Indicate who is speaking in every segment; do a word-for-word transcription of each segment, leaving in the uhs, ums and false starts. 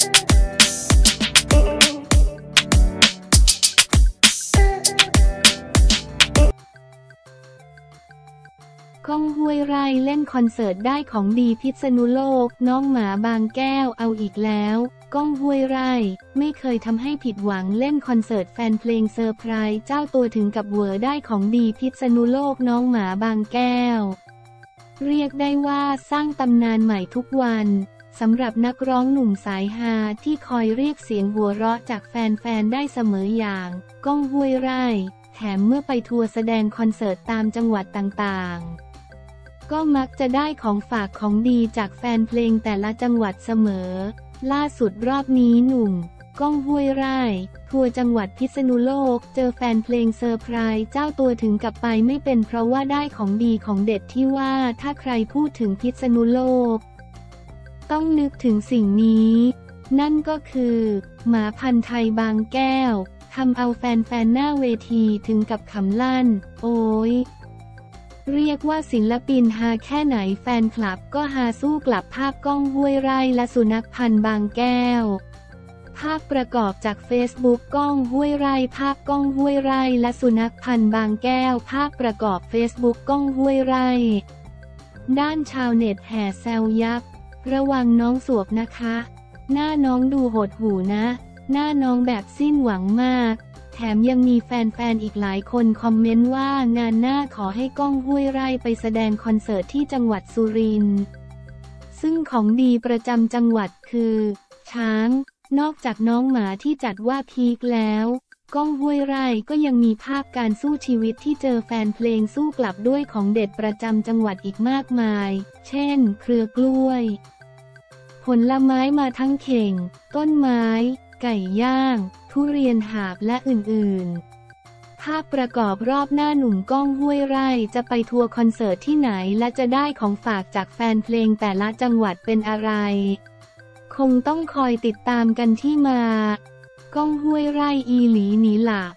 Speaker 1: ก้อง ห้วยไร่เล่นคอนเสิร์ตได้ของดีพิษณุโลกน้องหมาบางแก้วเอาอีกแล้วก้อง ห้วยไร่ไม่เคยทำให้ผิดหวังเล่นคอนเสิร์ตแฟนเพลงเซอร์ไพรส์เจ้าตัวถึงกับเหวอได้ของดีพิษณุโลกน้องหมาบางแก้วเรียกได้ว่าสร้างตำนานใหม่ทุกวันสำหรับนักร้องหนุ่มสายฮาที่คอยเรียกเสียงหัวเราะจากแฟนๆได้เสมออย่างก้อง ห้วยไร่แถมเมื่อไปทัวร์แสดงคอนเสิร์ตตามจังหวัดต่างๆก็มักจะได้ของฝากของดีจากแฟนเพลงแต่ละจังหวัดเสมอล่าสุดรอบนี้หนุ่มก้อง ห้วยไร่ทัวร์จังหวัดพิษณุโลกเจอแฟนเพลงเซอร์ไพรส์เจ้าตัวถึงกับไปไม่เป็นเพราะว่าได้ของดีของเด็ดที่ว่าถ้าใครพูดถึงพิษณุโลกต้องนึกถึงสิ่งนี้นั่นก็คือหมาพันธุ์ไทยบางแก้วทำเอาแฟนๆหน้าเวทีถึงกับขำลั่นโอ้ยเรียกว่าศิลปินฮาแค่ไหนแฟนคลับก็ฮาสู้กลับภาพก้อง ห้วยไร่และสุนัขพันธุ์บางแก้วภาพประกอบจากเฟซบุ๊กก้อง ห้วยไร่ภาพก้อง ห้วยไร่และสุนัขพันธุ์บางแก้วภาพประกอบเฟซบุ๊กก้อง ห้วยไร่ด้านชาวเน็ตแห่แซวยับระวังน้องสวบนะคะหน้าน้องดูโหดหู่นะหน้าน้องแบบสิ้นหวังมากแถมยังมีแฟนๆอีกหลายคนคอมเมนต์ว่างานหน้าขอให้ก้อง ห้วยไร่ไปแสดงคอนเสิร์ตที่จังหวัดสุรินทร์ซึ่งของดีประจำจังหวัดคือช้างนอกจากน้องหมาที่จัดว่าพีคแล้วก้อง ห้วยไร่ก็ยังมีภาพการสู้ชีวิตที่เจอแฟนเพลงสู้กลับด้วยของเด็ดประจำจังหวัดอีกมากมายเช่นเครือกล้วยผลไม้มาทั้งเข่งต้นไม้ไก่ย่างทุเรียนหาบและอื่นๆภาพประกอบรอบหน้าหนุ่มก้อง ห้วยไร่จะไปทัวร์คอนเสิร์ตที่ไหนและจะได้ของฝากจากแฟนเพลงแต่ละจังหวัดเป็นอะไรคงต้องคอยติดตามกันที่มาก้อง ห้วยไร่อีหลีหนีหลับ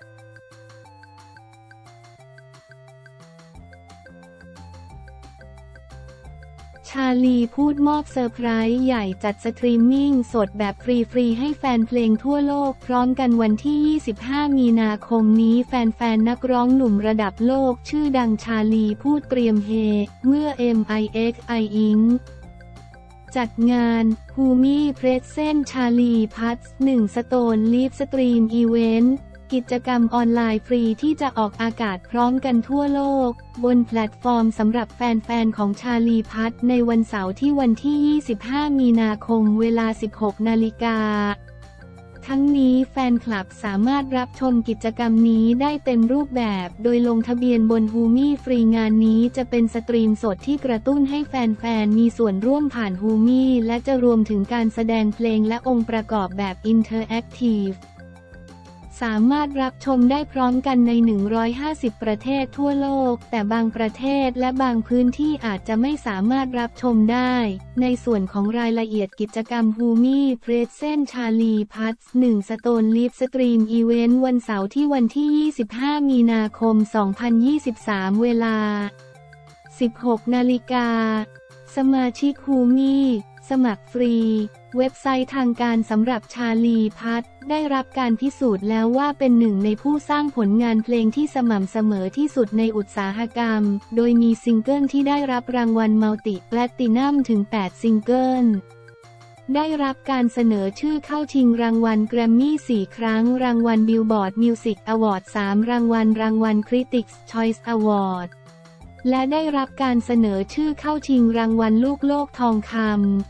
Speaker 1: ชาลีพูดมอบเซอร์ไพรส์ใหญ่จัดสตรีมมิ่งสดแบบฟรีๆให้แฟนเพลงทั่วโลกพร้อมกันวันที่ยี่สิบห้ามีนาคมนี้แฟนๆนักร้องหนุ่มระดับโลกชื่อดังชาลีพูดเตรียมเฮเมื่อ เอ็ม ไอ เอ็กซ์ ไอ อิง จัดงานฮูมี่เพรสเซนชาลีพัทหนึ่งสโตนลีฟสตรีมอีเวนต์กิจกรรมออนไลน์ฟรีที่จะออกอากาศพร้อมกันทั่วโลกบนแพลตฟอร์มสำหรับแฟนๆของชาลีพัทในวันเสาร์ที่วันที่ยี่สิบห้ามีนาคมเวลา สิบหกนาฬิกาทั้งนี้แฟนคลับสามารถรับชมกิจกรรมนี้ได้เต็มรูปแบบโดยลงทะเบียนบนฮูมี่ฟรีงานนี้จะเป็นสตรีมสดที่กระตุ้นให้แฟนๆมีส่วนร่วมผ่านฮูมี่และจะรวมถึงการแสดงเพลงและองค์ประกอบแบบอินเทอร์แอคทีฟสามารถรับชมได้พร้อมกันในหนึ่งร้อยห้าสิบประเทศทั่วโลกแต่บางประเทศและบางพื้นที่อาจจะไม่สามารถรับชมได้ในส่วนของรายละเอียดกิจกรรมฮูมี่เพรสเซนชาลีพัทหนึ่งสโตนลีฟสตรีมอีเวนต์วันเสาร์ที่วันที่ยี่สิบห้ามีนาคมสองพันยี่สิบสามเวลา สิบหกนาฬิกาสมาชิกฮูมี่สมัครฟรีเว็บไซต์ทางการสำหรับชาลีพัทได้รับการพิสูจน์แล้วว่าเป็นหนึ่งในผู้สร้างผลงานเพลงที่สม่ำเสมอที่สุดในอุตสาหกรรมโดยมีซิงเกิลที่ได้รับรางวัลมัลติแพลตินัมถึงแปดซิงเกิลได้รับการเสนอชื่อเข้าชิงรางวัลแกรมมี่สี่ครั้งรางวัลบิลบอร์ดมิวสิกอวอร์ดสามรางวัลรางวัลคริติกส์ชอยส์อวอร์ดและได้รับการเสนอชื่อเข้าชิงรางวัลลูกโลกทองคำ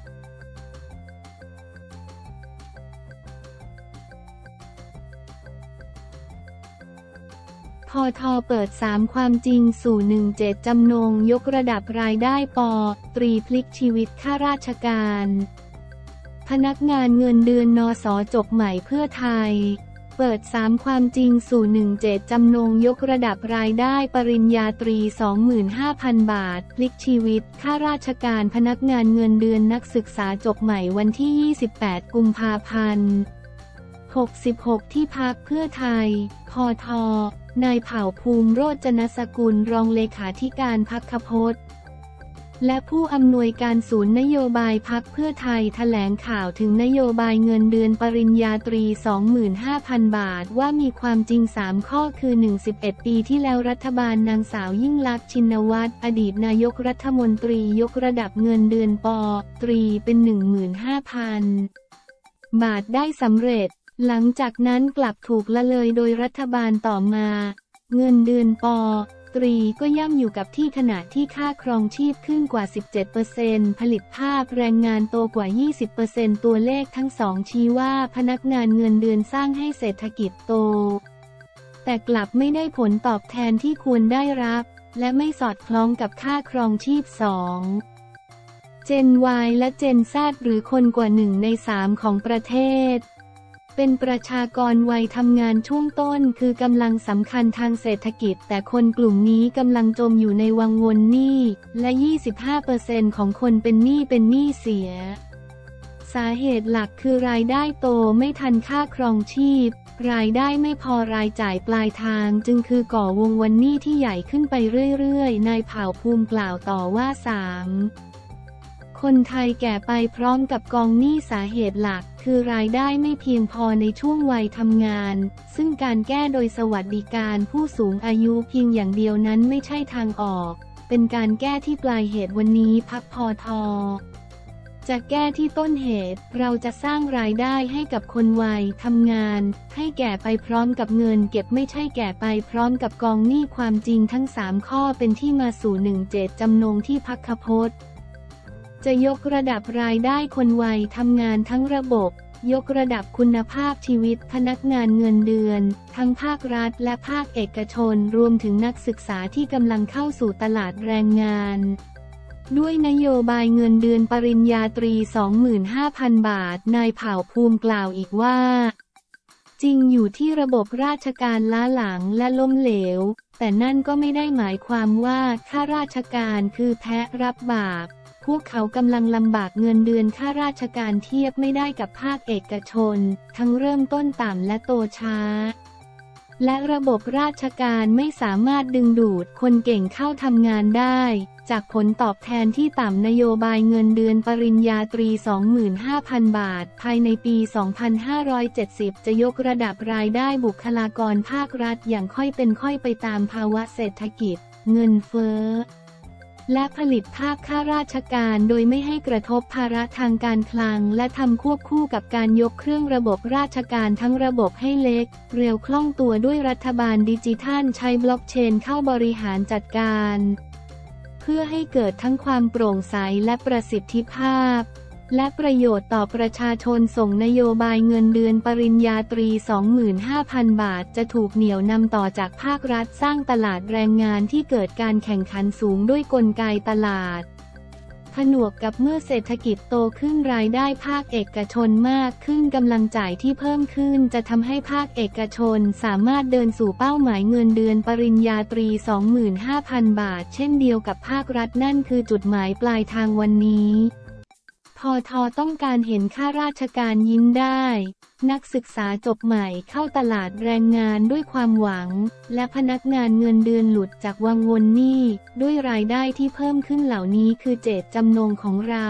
Speaker 1: พอทอเปิดสามความจริงสู่หนึ่งเจ็ดจำนงยกระดับรายได้ปอตรีพลิกชีวิตข้าราชการพนักงานเงินเดือนนสจบใหม่เพื่อไทยเปิดสามความจริงสู่หนึ่งเจ็ดจำนงยกระดับรายได้ปริญญาตรี สองหมื่นห้าพัน บาทพลิกชีวิตข้าราชการพนักงานเงินเดือนนักศึกษาจบใหม่วันที่ยี่สิบแปดกุมภาพันธ์หกสิบหกที่พรรคเพื่อไทยพทนายเผ่าภูมิโรจนสกุลรองเลขาธิการพรรคพจน์และผู้อำนวยการศูนย์นโยบายพรรคเพื่อไทยแถลงข่าวถึงนโยบายเงินเดือนปริญญาตรี สองหมื่นห้าพัน บาทว่ามีความจริงสามข้อคือ หนึ่ง สิบเอ็ด ปีที่แล้วรัฐบาลนางสาวยิ่งลักษณ์ชินวัตรอดีตนายกรัฐมนตรียกระดับเงินเดือนป.ตรีเป็น หนึ่งหมื่นห้าพัน บาทได้สำเร็จหลังจากนั้นกลับถูกละเลยโดยรัฐบาลต่อมาเงินเดือนป.ตรีก็ย่ำอยู่กับที่ขณะที่ค่าครองชีพขึ้นกว่า สิบเจ็ดเปอร์เซ็นต์ ผลิตภาพแรงงานโตกว่า ยี่สิบเปอร์เซ็นต์ ตัวเลขทั้งสองชี้ว่าพนักงานเงินเดือนสร้างให้เศรษฐกิจโตแต่กลับไม่ได้ผลตอบแทนที่ควรได้รับและไม่สอดคล้องกับค่าครองชีพ สอง เจน Y และเจน Z หรือคนกว่าหนึ่งในสามของประเทศเป็นประชากรวัยทำงานช่วงต้นคือกำลังสำคัญทางเศรษฐกิจแต่คนกลุ่มนี้กำลังจมอยู่ในวังวนหนี้และ ยี่สิบห้าเปอร์เซ็นต์ ของคนเป็นหนี้เป็นหนี้เสียสาเหตุหลักคือรายได้โตไม่ทันค่าครองชีพรายได้ไม่พอรายจ่ายปลายทางจึงคือก่อวงวนหนี้ที่ใหญ่ขึ้นไปเรื่อยๆนายเผ่าภูมิกล่าวต่อว่า สามคนไทยแก่ไปพร้อมกับกองหนี้สาเหตุหลักคือรายได้ไม่เพียงพอในช่วงวัยทำงานซึ่งการแก้โดยสวัสดิการผู้สูงอายุเพียงอย่างเดียวนั้นไม่ใช่ทางออกเป็นการแก้ที่ปลายเหตุวันนี้พรรคพท.จะแก้ที่ต้นเหตุเราจะสร้างรายได้ให้กับคนวัยทำงานให้แก่ไปพร้อมกับเงินเก็บไม่ใช่แก่ไปพร้อมกับกองหนี้ความจริงทั้งสามข้อเป็นที่มาสู่หนึ่งเจตจำนงที่พรรคพจน์จะยกระดับรายได้คนวัยทำงานทั้งระบบยกระดับคุณภาพชีวิตพนักงานเงินเดือนทั้งภาครัฐและภาคเอกชนรวมถึงนักศึกษาที่กำลังเข้าสู่ตลาดแรงงานด้วยนโยบายเงินเดือนปริญญาตรี สองหมื่นห้าพัน บาทนายเผ่าภูมิกล่าวอีกว่าจริงอยู่ที่ระบบราชการล้าหลังและล้มเหลวแต่นั่นก็ไม่ได้หมายความว่าข้าราชการคือแพ้รับบาปพวกเขากำลังลำบากเงินเดือนข้าราชการเทียบไม่ได้กับภาคเอกชนทั้งเริ่มต้นต่ำและโตช้าและระบบราชการไม่สามารถดึงดูดคนเก่งเข้าทำงานได้จากผลตอบแทนที่ต่ำนโยบายเงินเดือนปริญญาตรี สองหมื่นห้าพัน บาทภายในปี สองพันห้าร้อยเจ็ดสิบ จะยกระดับรายได้บุคลากรภาครัฐอย่างค่อยเป็นค่อยไปตามภาวะเศรษฐกิจเงินเฟ้อและผลิตภาพข้าราชการโดยไม่ให้กระทบภาระทางการคลังและทำควบคู่กับการยกเครื่องระบบราชการทั้งระบบให้เล็กเร็วคล่องตัวด้วยรัฐบาลดิจิทัลใช้บล็อกเชนเข้าบริหารจัดการเพื่อให้เกิดทั้งความโปร่งใสและประสิทธิภาพและประโยชน์ต่อประชาชนส่งนโยบายเงินเดือนปริญญาตรี สองหมื่นห้าพัน บาทจะถูกเหนี่ยวนำต่อจากภาครัฐสร้างตลาดแรงงานที่เกิดการแข่งขันสูงด้วยกลไกตลาดผนวกกับเมื่อเศรษฐกิจโตขึ้นรายได้ภาคเอกชนมากขึ้นกำลังจ่ายที่เพิ่มขึ้นจะทำให้ภาคเอกชนสามารถเดินสู่เป้าหมายเงินเดือนปริญญาตรี สองหมื่นห้าพัน บาทเช่นเดียวกับภาครัฐนั่นคือจุดหมายปลายทางวันนี้พท.ต้องการเห็นข้าราชการยิ้มได้นักศึกษาจบใหม่เข้าตลาดแรงงานด้วยความหวังและพนักงานเงินเดือนหลุดจากวังวนหนี้ด้วยรายได้ที่เพิ่มขึ้นเหล่านี้คือเจตจำนงของเรา